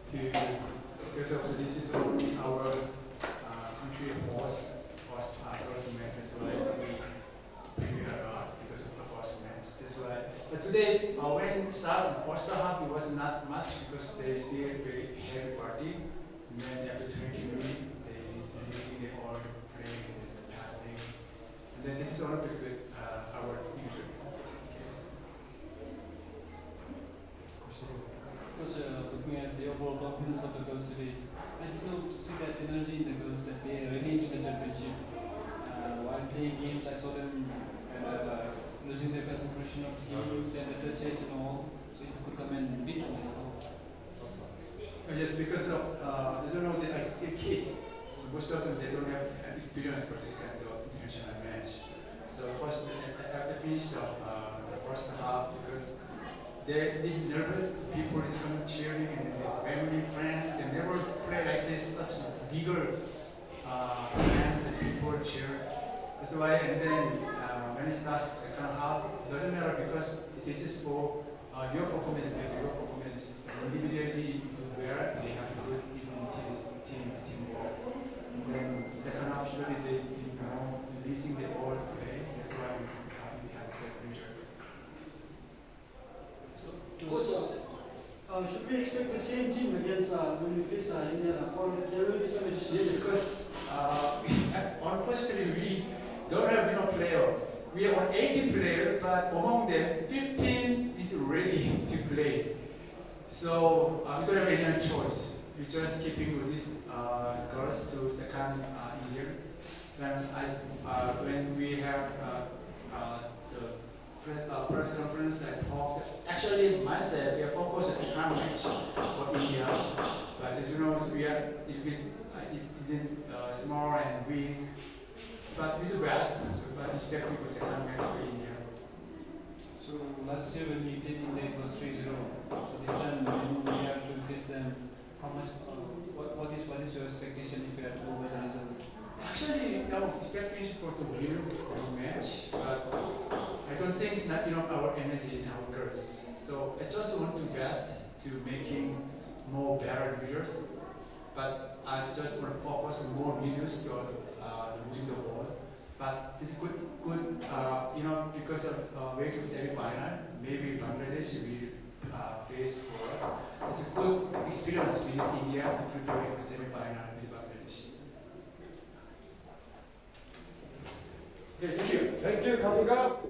to, because of this is only our country host first match, that's why we prepare a lot because of the first match. That's why. But today, when we start first half, it was not much because they still very heavy party. And then after 20 minutes, they releasing the all playing and passing. And then this is one of the good our usual. Because looking at the overall confidence of the girls today, I did not see that energy in the girls that they are ready into the championship. While playing games, I saw them losing their concentration of the games and the touches and all. So if you could come and beat them, Yes, because of, I don't know, I still kid. Most of them, they don't have experience for this kind of international match. So first, after finish the first half, because they need nervous, people is coming cheering and their family, friends, they never play like this, such bigger fans and people cheer. That's why, and then when it starts second half, it doesn't matter because this is for your performance, your performance. Individually, to where they have good teamwork. And then second half, usually they releasing the ball play. That's why it has a great result. Coach, should we expect the same team against when we face India? Or there will be some additional? Yes, because unfortunately we don't have player. We are on 18 players, but among them 15 is ready to play. So we don't have any other choice. We're just keeping with these girls to second year. When we have the press conference, I talked. Actually, myself, we are focused on second match for India. But as you know, it isn't small and weak. But we do best. But expecting for second match for India. so last year when we played India, it was 3-0. So this time when we have to face them, how much? What is your expectation if you have to go by the result? Actually, our expectation for the win the match, but I don't think it's not enough our energy in our girls. So I just want to best to making more better results. But I just want to focus more videos to losing the ball. But this good, because of way to semi-final, maybe Bangladesh will face for us. So it's a good experience with India to prepare for semi-final with Bangladesh. Okay, thank you. Thank you, 감사합니다.